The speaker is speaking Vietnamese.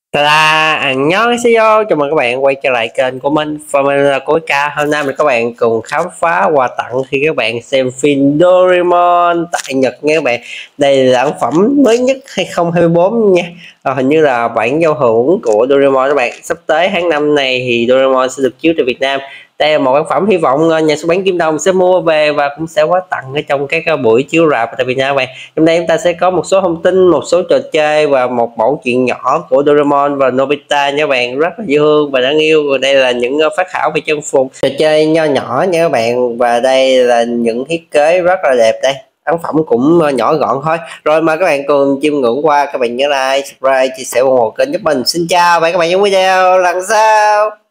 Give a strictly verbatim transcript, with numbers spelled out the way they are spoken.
Ta-da! Annyeonghaseyo, chào mừng các bạn quay trở lại kênh của mình. Và mình là Cối Ca. Hôm nay mình các bạn cùng khám phá quà tặng khi các bạn xem phim Doraemon tại Nhật nha các bạn. Đây là sản phẩm mới nhất hai không hai tư nha. À, hình như là bản giao hưởng của Doraemon các bạn. Sắp tới tháng năm này thì Doraemon sẽ được chiếu tại Việt Nam. Đây là một sản phẩm hy vọng nhà xuất bản Kim Đồng sẽ mua về và cũng sẽ quá tặng ở trong các buổi chiếu rạp tại Việt Nam các bạn. Hôm nay chúng ta sẽ có một số thông tin, một số trò chơi và một mẫu chuyện nhỏ của Doraemon và Nobita nha các bạn, rất là dễ thương và đáng yêu. Và đây là những phát thảo về trang phục trò chơi nho nhỏ nha các bạn, và đây là những thiết kế rất là đẹp. Đây ấn phẩm cũng nhỏ gọn thôi. Rồi mời các bạn cùng chiêm ngưỡng qua. Các bạn nhớ like, subscribe, chia sẻ ủng hộ kênh giúp mình. Xin chào và các bạn trong video lần sau.